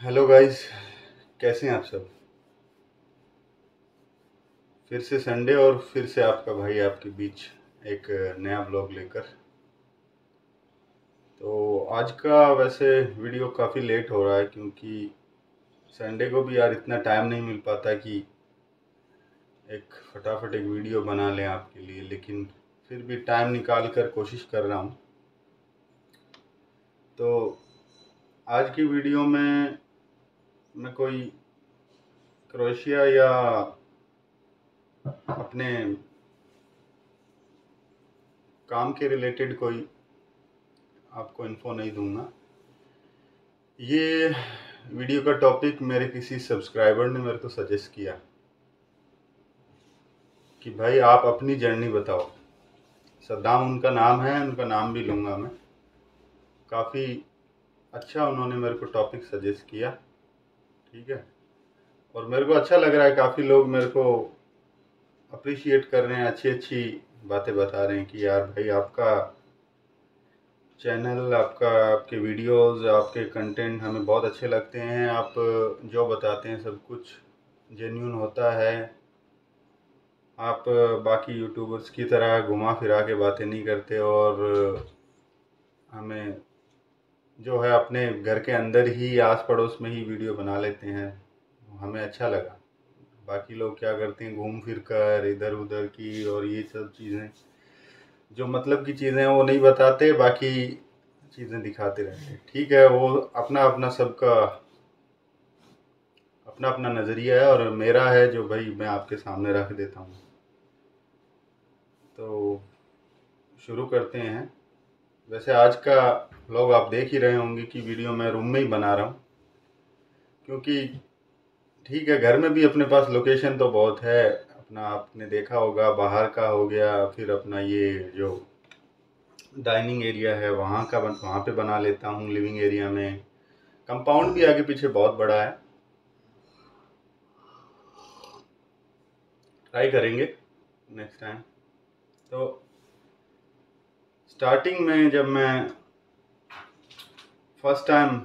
Hello guys, कैसे हैं आप सब। फिर से संडे और फिर से आपका भाई आपके बीच एक नया ब्लॉग लेकर। तो आज का वैसे वीडियो काफ़ी लेट हो रहा है क्योंकि संडे को भी यार इतना टाइम नहीं मिल पाता कि एक फटाफट एक वीडियो बना लें आपके लिए, लेकिन फिर भी टाइम निकाल कर कोशिश कर रहा हूँ। तो आज की वीडियो में मैं कोई क्रोएशिया या अपने काम के रिलेटेड कोई आपको इन्फो नहीं दूंगा। ये वीडियो का टॉपिक मेरे किसी सब्सक्राइबर ने मेरे को सजेस्ट किया कि भाई आप अपनी जर्नी बताओ। सद्दाम उनका नाम है, उनका नाम भी लूँगा मैं। काफ़ी अच्छा उन्होंने मेरे को टॉपिक सजेस्ट किया, ठीक है। और मेरे को अच्छा लग रहा है, काफ़ी लोग मेरे को अप्रिशिएट कर रहे हैं, अच्छी अच्छी बातें बता रहे हैं कि यार भाई आपका चैनल, आपके वीडियोस, आपके कंटेंट हमें बहुत अच्छे लगते हैं। आप जो बताते हैं सब कुछ जेन्यून होता है। आप बाकी यूट्यूबर्स की तरह घुमा फिरा के बातें नहीं करते और हमें जो है अपने घर के अंदर ही, आस पड़ोस में ही वीडियो बना लेते हैं। हमें अच्छा लगा। बाकी लोग क्या करते हैं, घूम फिर कर इधर उधर की और ये सब चीज़ें, जो मतलब की चीज़ें हैं वो नहीं बताते, बाकी चीज़ें दिखाते रहते हैं। ठीक है, वो अपना अपना सबका अपना अपना नज़रिया है और मेरा है जो भाई मैं आपके सामने रख देता हूँ। तो शुरू करते हैं। वैसे आज का व्लॉग आप देख ही रहे होंगे कि वीडियो मैं रूम में ही बना रहा हूँ, क्योंकि ठीक है घर में भी अपने पास लोकेशन तो बहुत है अपना। आपने देखा होगा बाहर का हो गया, फिर अपना ये जो डाइनिंग एरिया है वहाँ पे बना लेता हूँ। लिविंग एरिया में कंपाउंड भी आगे पीछे बहुत बड़ा है। ट्राई करेंगे नेक्स्ट टाइम। तो स्टार्टिंग में जब मैं फर्स्ट टाइम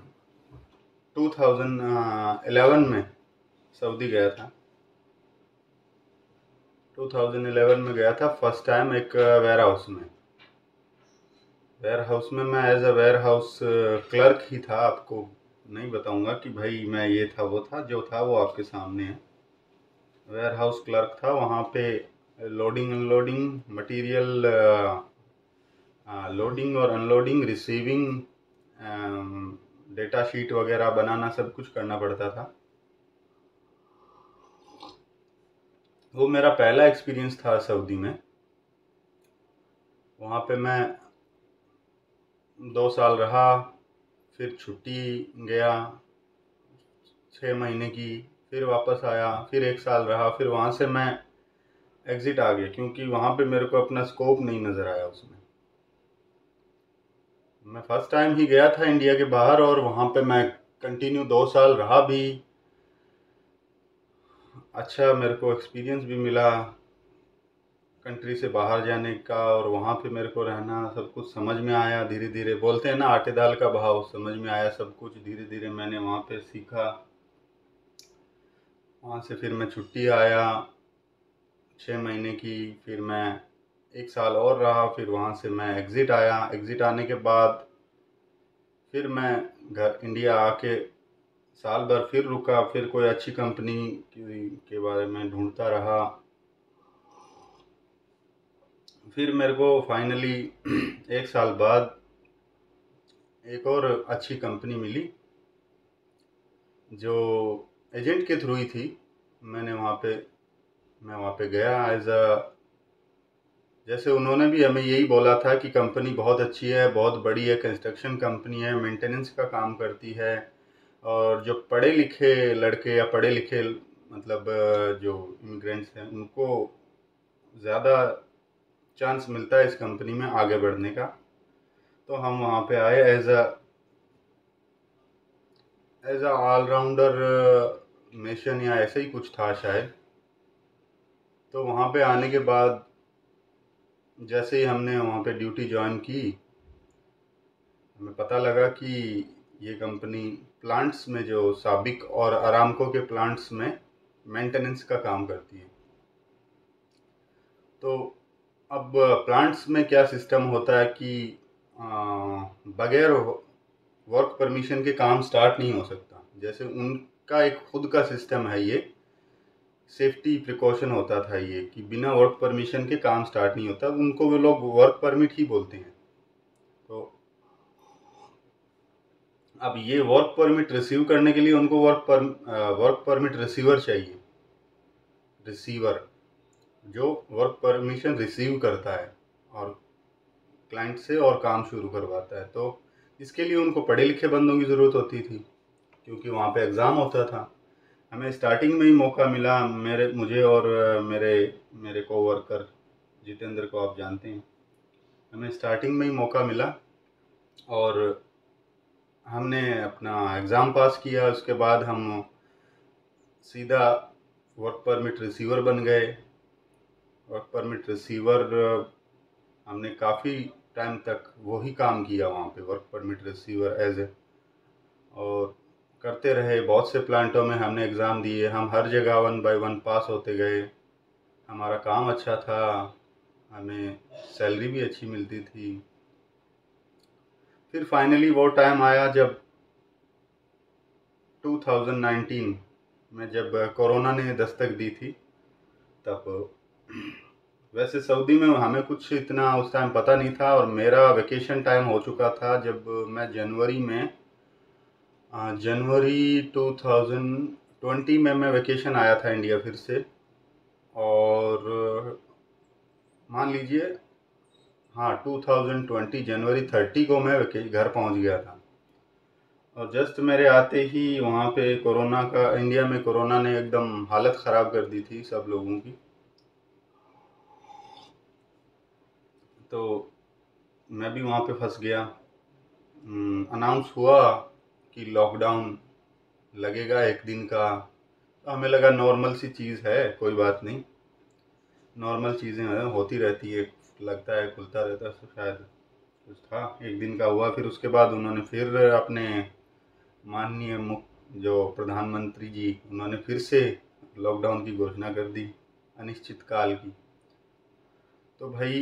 2011 में सऊदी गया था, 2011 में गया था फर्स्ट टाइम एक वेयर हाउस में। वेयर हाउस में मैं as a warehouse clerk ही था। आपको नहीं बताऊंगा कि भाई मैं ये था वो था, जो था वो आपके सामने है। वेयर हाउस क्लर्क था वहाँ पे। लोडिंग अनलोडिंग मटेरियल, लोडिंग और अनलोडिंग, रिसीविंग, डेटा शीट वगैरह बनाना, सब कुछ करना पड़ता था। वो मेरा पहला एक्सपीरियंस था सऊदी में। वहाँ पे मैं 2 साल रहा, फिर छुट्टी गया 6 महीने की, फिर वापस आया, फिर 1 साल रहा, फिर वहाँ से मैं एग्ज़िट आ गया क्योंकि वहाँ पे मेरे को अपना स्कोप नहीं नज़र आया उसमें। मैं फर्स्ट टाइम ही गया था इंडिया के बाहर और वहाँ पे मैं कंटिन्यू 2 साल रहा भी। अच्छा मेरे को एक्सपीरियंस भी मिला कंट्री से बाहर जाने का, और वहाँ पे मेरे को रहना सब कुछ समझ में आया। धीरे धीरे बोलते हैं ना आटे दाल का भाव, समझ में आया सब कुछ। धीरे धीरे मैंने वहाँ पे सीखा। वहाँ से फिर मैं छुट्टी आया 6 महीने की, फिर मैं 1 साल और रहा, फिर वहाँ से मैं एग्ज़िट आया। एग्ज़िट आने के बाद फिर मैं घर इंडिया आके साल भर फिर रुका, फिर कोई अच्छी कंपनी के बारे में ढूंढता रहा। फिर मेरे को फाइनली 1 साल बाद एक और अच्छी कंपनी मिली जो एजेंट के थ्रू ही थी। मैं वहाँ पे गया एज अ, जैसे उन्होंने भी हमें यही बोला था कि कंपनी बहुत अच्छी है, बहुत बड़ी है, कंस्ट्रक्शन कंपनी है, मेंटेनेंस का काम करती है। और जो पढ़े लिखे लड़के या पढ़े लिखे मतलब जो इमिग्रेंट्स हैं उनको ज़्यादा चांस मिलता है इस कंपनी में आगे बढ़ने का। तो हम वहाँ पे आए एज अ ऑलराउंडर मिशन या ऐसा ही कुछ था शायद। तो वहाँ पे आने के बाद जैसे ही हमने वहाँ पे ड्यूटी ज्वाइन की, हमें पता लगा कि ये कंपनी प्लांट्स में, जो साबिक और अरामको के प्लांट्स में मेंटेनेंस का काम करती है। तो अब प्लांट्स में क्या सिस्टम होता है कि बगैर वर्क परमिशन के काम स्टार्ट नहीं हो सकता। जैसे उनका एक खुद का सिस्टम है, ये सेफ्टी प्रिकॉशन होता था ये, कि बिना वर्क परमिशन के काम स्टार्ट नहीं होता। उनको वो लोग वर्क परमिट ही बोलते हैं। तो अब ये वर्क परमिट रिसीव करने के लिए उनको वर्क परमिट रिसीवर चाहिए। रिसीवर जो वर्क परमिशन रिसीव करता है और क्लाइंट से और काम शुरू करवाता है। तो इसके लिए उनको पढ़े लिखे बंदों की ज़रूरत होती थी, क्योंकि वहाँ पे एग्ज़ाम होता था। हमें स्टार्टिंग में ही मौका मिला, मुझे और मेरे मेरे कोवर्कर जितेंद्र को आप जानते हैं। हमें स्टार्टिंग में ही मौका मिला और हमने अपना एग्ज़ाम पास किया। उसके बाद हम सीधा वर्क परमिट रिसीवर बन गए। वर्क परमिट रिसीवर हमने काफ़ी टाइम तक वही काम किया वहाँ पे, work permit receiver as a, और करते रहे। बहुत से प्लांटों में हमने एग्ज़ाम दिए। हम हर जगह 1 बाय 1 पास होते गए। हमारा काम अच्छा था, हमें सैलरी भी अच्छी मिलती थी। फिर फाइनली वो टाइम आया जब 2019 में, जब कोरोना ने दस्तक दी थी। तब वैसे सऊदी में हमें कुछ इतना उस टाइम पता नहीं था, और मेरा वेकेशन टाइम हो चुका था जब मैं जनवरी 2020 में मैं वेकेशन आया था इंडिया फिर से। और मान लीजिए, हाँ, 2020 जनवरी 30 को मैं घर पहुंच गया था। और जस्ट मेरे आते ही वहाँ पे इंडिया में कोरोना ने एकदम हालत ख़राब कर दी थी सब लोगों की। तो मैं भी वहाँ पे फंस गया। अनाउंस हुआ कि लॉकडाउन लगेगा 1 दिन का। तो हमें लगा नॉर्मल सी चीज़ है, कोई बात नहीं, नॉर्मल चीज़ें हैं, होती रहती है, लगता है खुलता रहता है। तो शायद कुछ था, 1 दिन का हुआ। फिर उसके बाद उन्होंने फिर अपने माननीय मुख्य जो प्रधानमंत्री जी, उन्होंने फिर से लॉकडाउन की घोषणा कर दी, अनिश्चित काल की। तो भाई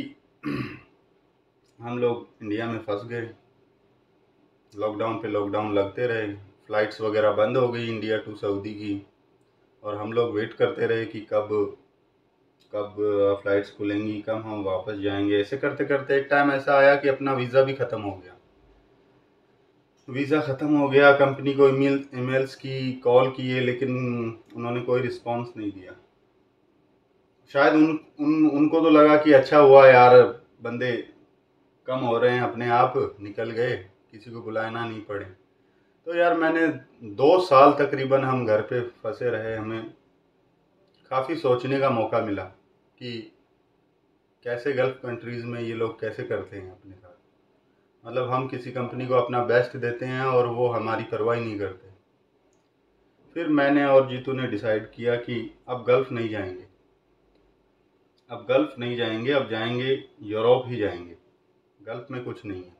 हम लोग इंडिया में फंस गए। लॉकडाउन पे लॉकडाउन लगते रहे, फ़्लाइट्स वगैरह बंद हो गई इंडिया टू सऊदी की। और हम लोग वेट करते रहे कि कब कब फ़्लाइट्स खुलेंगी, कब हम वापस जाएंगे। ऐसे करते करते एक टाइम ऐसा आया कि अपना वीज़ा भी ख़त्म हो गया। वीज़ा ख़त्म हो गया। कंपनी को ईमेल्स की, कॉल किए, लेकिन उन्होंने कोई रिस्पॉन्स नहीं दिया। शायद उनको तो लगा कि अच्छा हुआ यार, बंदे कम हो रहे हैं, अपने आप निकल गए, किसी को बुलाना नहीं पड़े। तो यार मैंने 2 साल तकरीबन हम घर पे फंसे रहे। हमें काफ़ी सोचने का मौका मिला कि कैसे गल्फ़ कंट्रीज़ में ये लोग कैसे करते हैं अपने साथ। मतलब हम किसी कंपनी को अपना बेस्ट देते हैं और वो हमारी परवाह ही नहीं करते। फिर मैंने और जीतू ने डिसाइड किया कि अब गल्फ़ नहीं जाएंगे, अब गल्फ़ नहीं जाएंगे, अब जाएंगे यूरोप ही जाएंगे। गल्फ़ में कुछ नहीं है,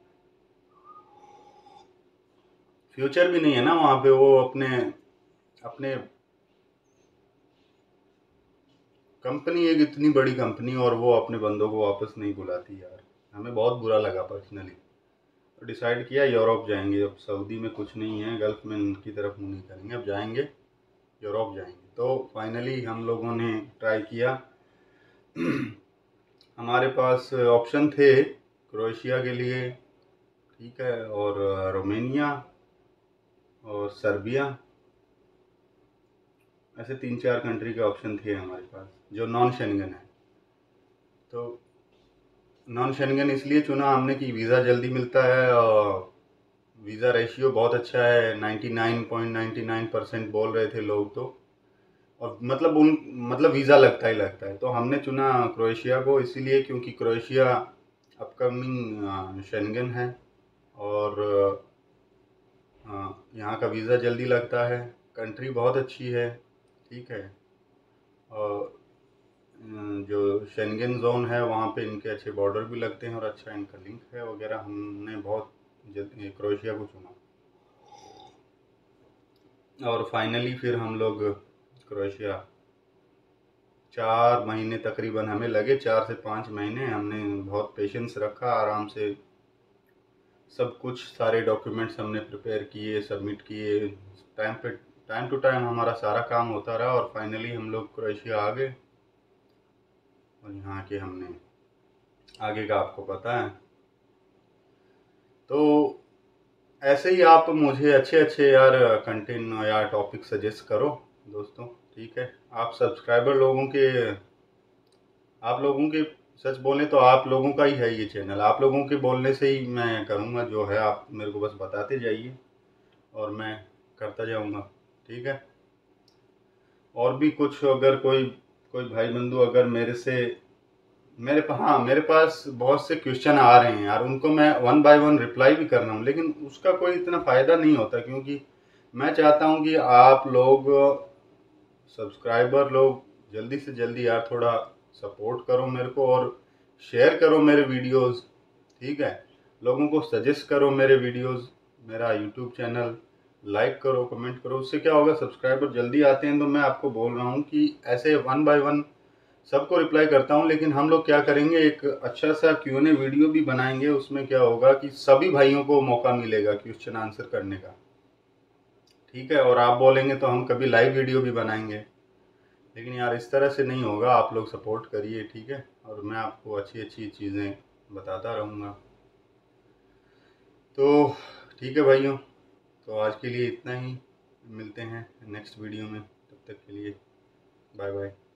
फ्यूचर भी नहीं है ना वहाँ पे। वो अपने अपने कंपनी, एक इतनी बड़ी कंपनी, और वो अपने बंदों को वापस नहीं बुलाती यार। हमें बहुत बुरा लगा पर्सनली। तो डिसाइड किया यूरोप जाएंगे। अब सऊदी में कुछ नहीं है, गल्फ़ में उनकी तरफ मुँह नहीं करेंगे, अब जाएंगे यूरोप जाएंगे। तो फाइनली हम लोगों ने ट्राई किया। हमारे पास ऑप्शन थे क्रोएशिया के लिए, ठीक है, और रोमेनिया और सर्बिया। ऐसे 3-4 कंट्री के ऑप्शन थे हमारे पास जो नॉन शेंगन है। तो नॉन शेंगन इसलिए चुना हमने कि वीज़ा जल्दी मिलता है, और वीज़ा रेशियो बहुत अच्छा है। 99.99% बोल रहे थे लोग। तो और मतलब वीज़ा लगता ही लगता है। तो हमने चुना क्रोएशिया को इसीलिए क्योंकि क्रोएशिया अपकमिंग शेंगन है, और यहाँ का वीज़ा जल्दी लगता है। कंट्री बहुत अच्छी है, ठीक है। और जो शेंगन जोन है वहाँ पे इनके अच्छे बॉर्डर भी लगते हैं और अच्छा इनका लिंक है वगैरह। हमने बहुत जल्दी क्रोएशिया को चुना। और फाइनली फिर हम लोग क्रोएशिया 4 महीने तकरीबन हमें लगे, 4 से 5 महीने हमने बहुत पेशेंस रखा, आराम से सब कुछ सारे डॉक्यूमेंट्स हमने प्रिपेयर किए, सबमिट किए, टाइम टू टाइम हमारा सारा काम होता रहा और फाइनली हम लोग क्रोएशिया आ गए। और यहाँ के हमने आगे का आपको पता है। तो ऐसे ही आप मुझे अच्छे अच्छे यार कंटेंट या टॉपिक सजेस्ट करो दोस्तों, ठीक है। आप सब्सक्राइबर लोगों के, आप लोगों के, सच बोलें तो आप लोगों का ही है ये चैनल, आप लोगों के बोलने से ही मैं करूँगा जो है, आप मेरे को बस बताते जाइए और मैं करता जाऊँगा, ठीक है। और भी कुछ अगर कोई कोई भाई बंधु अगर मेरे पास बहुत से क्वेश्चन आ रहे हैं यार, उनको मैं वन बाय वन रिप्लाई भी कर रहा हूँ, लेकिन उसका कोई इतना फ़ायदा नहीं होता, क्योंकि मैं चाहता हूँ कि आप लोग सब्सक्राइबर लोग जल्दी से जल्दी यार थोड़ा सपोर्ट करो मेरे को और शेयर करो मेरे वीडियोस, ठीक है। लोगों को सजेस्ट करो मेरे वीडियोस, मेरा यूट्यूब चैनल लाइक करो, कमेंट करो, उससे क्या होगा सब्सक्राइबर जल्दी आते हैं। तो मैं आपको बोल रहा हूँ कि ऐसे वन बाय वन सबको रिप्लाई करता हूँ, लेकिन हम लोग क्या करेंगे, एक अच्छा सा Q&A वीडियो भी बनाएंगे। उसमें क्या होगा कि सभी भाइयों को मौका मिलेगा क्वेश्चन आंसर करने का, ठीक है। और आप बोलेंगे तो हम कभी लाइव वीडियो भी बनाएंगे, लेकिन यार इस तरह से नहीं होगा। आप लोग सपोर्ट करिए, ठीक है, और मैं आपको अच्छी अच्छी चीज़ें बताता रहूँगा। तो ठीक है भाइयों, तो आज के लिए इतना ही, मिलते हैं नेक्स्ट वीडियो में, तब तक के लिए बाय बाय।